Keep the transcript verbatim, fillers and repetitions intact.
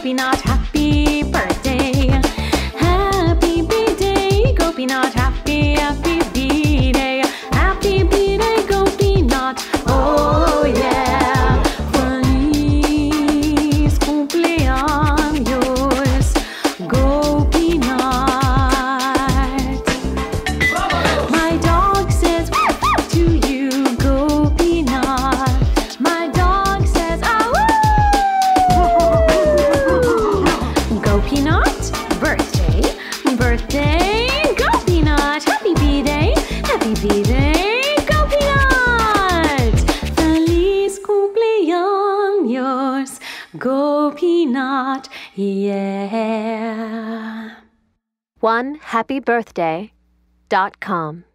Gopinath, happy birthday. Happy birthday, Gopinath, happy, happy birthday. Happy birthday, Gopinath, oh yeah. Feliz cumpleaños, Gopinath. My dog says to you, Gopinath. My dog says, ah, woo! Gopinath, birthday, birthday, Gopinath. Happy birthday, happy birthday, Gopinath. Feliz cumpleaños, Gopinath, yeah. one happy birthday dot com